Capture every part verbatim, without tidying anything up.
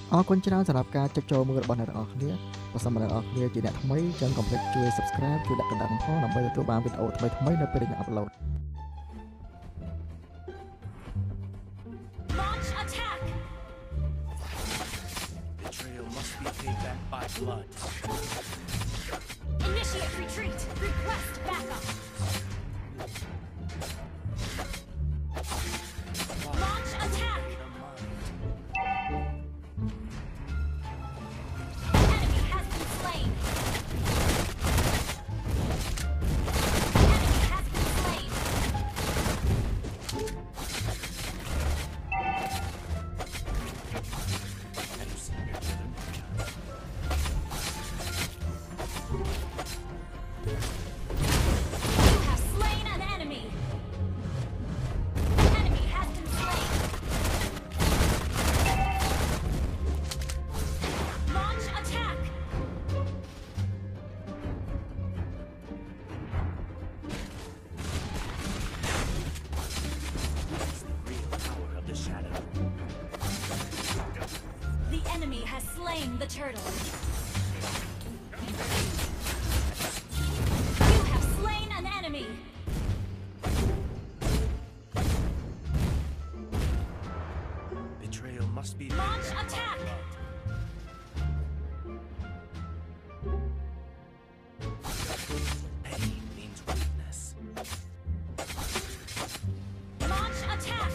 អរគុណច្រើនសម្រាប់ការចុចចូលមើលរបស់អ្នកទាំងអស់គ្នាបើសិនមកអ្នកទាំងអស់គ្នាជាអ្នកថ្មីចឹងកុំភ្លេចជួយ Subscribe ជួយដាក់កណ្ដឹងផងដើម្បីទទួលបានវីដេអូថ្មីៗនៅពេលដែលខ្ញុំអាប់ឡូត Launch attack. Betrayal must be paid back by blood. Initiate retreat. Request backup. Launch attack. Enemy has been slain. Enemy has been slain. You have slain an enemy. Enemy has been slain. Launch attack. Real power of the shadow. The enemy has slain the turtle. You have slain an enemy. Betrayal must be Launch paid back by attack. blood. Pain means weakness. Launch attack.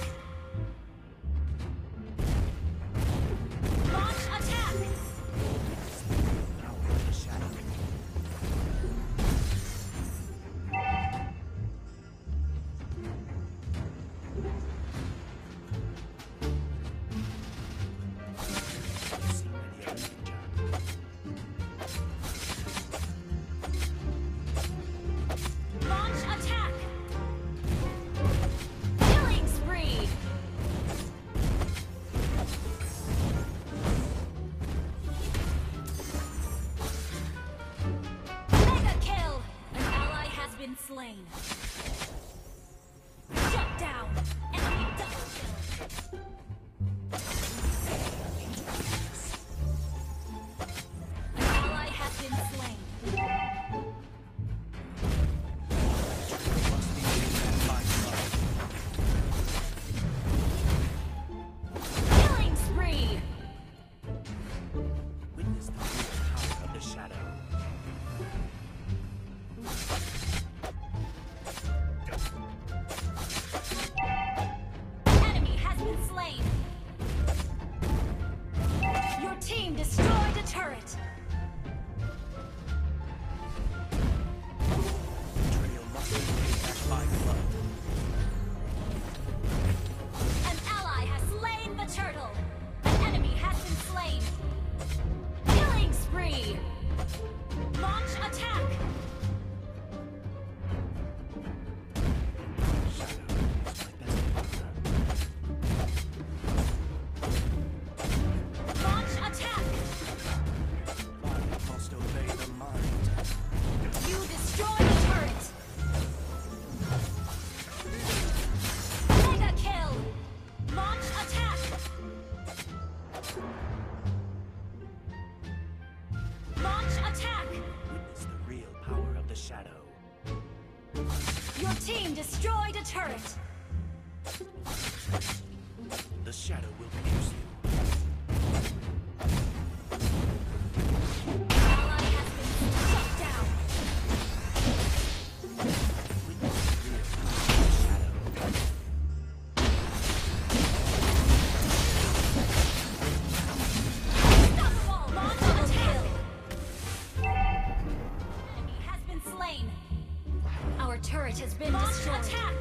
Launch attack. Power of the shadow. I've seen many a ninja. Launch attack. Killing spree. Mega kill. An ally has been slain. Shut down. Enemy double kill. An ally has been slain. Must be paid back by blood. Killing spree. Witness the real power of the shadow. Enemy has been slain. Your team destroyed a turret. Betrayal must be paid back by blood. An ally has slain the turtle. An enemy has been slain. Killing spree. Launch attack. Shadow is my best partner. Launch attack. Body must obey the mind. You destroyed a turret. Mega kill. Launch attack. Launch attack. Witness the real power of the shadow. Your team destroyed a turret. The shadow will pierce you. Ally has been shut down. Witness the real power of the shadow. Unstoppable. Launch attack. Enemy has been slain. Our turret has been destroyed. Attack.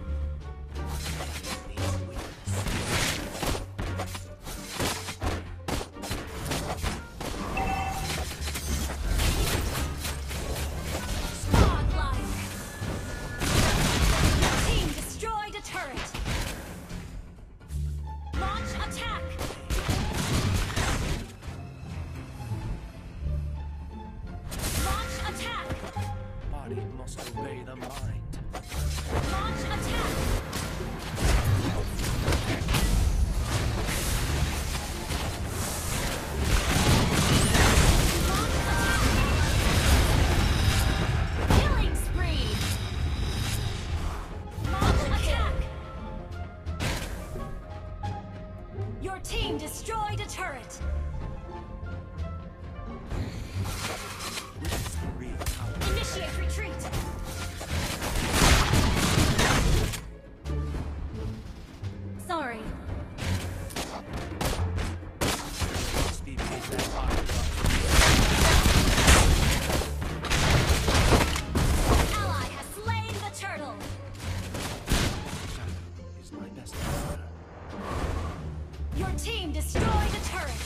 Means weakness. Godlike. Your team destroyed a turret. Launch attack. Launch attack. Body must obey the mind. Launch attack. Your team destroyed a turret. Witness the real power. Initiate retreat. Sorry. Must be paid back by blood. An ally has slain the turtle. Shadow is my best friend. Your team destroyed a turret.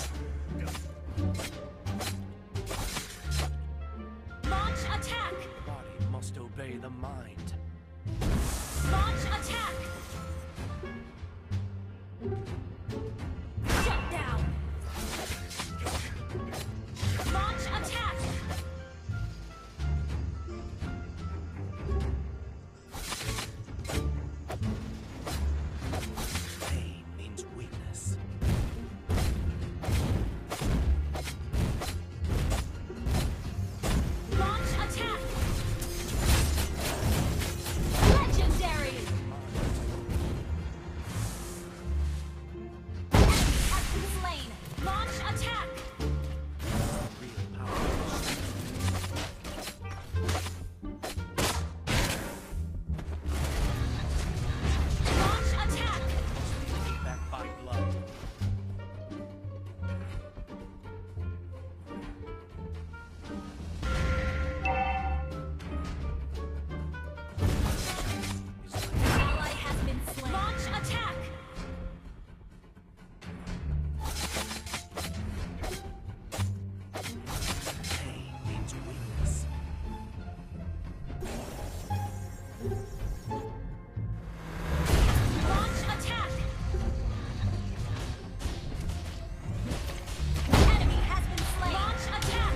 Launch attack. Body must obey the mind. Launch attack. Shut down. Launch attack. Pain means weakness. Launch attack. Legendary. Enemy has been slain. Launch attack. Real power. Launch attack. Paid back by blood. Is my Ally has been slain. Launch attack. pain means weakness. Launch attack. Enemy has been slain. Launch attack.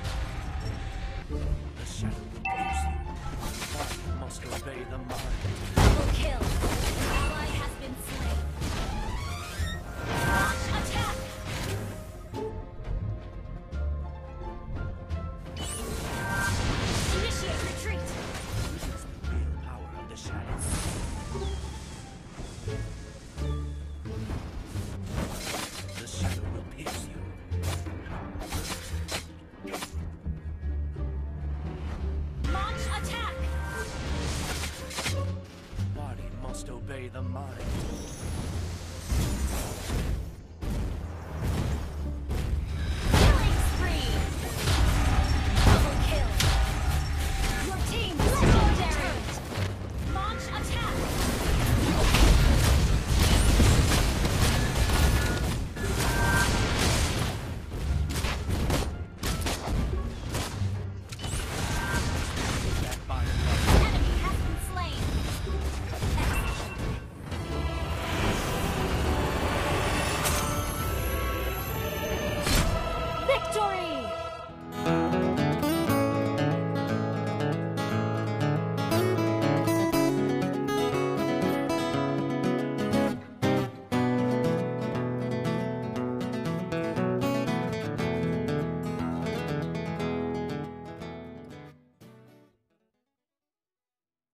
The shadow will pierce you. Body must obey the mind. Double kill. Ally has been slain. Launch attack. Initiate retreat. Witness the real power of the shadow. The shadow will pierce you. Launch attack. Body must obey the mind. Killing spree. Double kill. Your team legendary. Launch attack. Back by blood. Enemy has been slain. Excellent. Victory!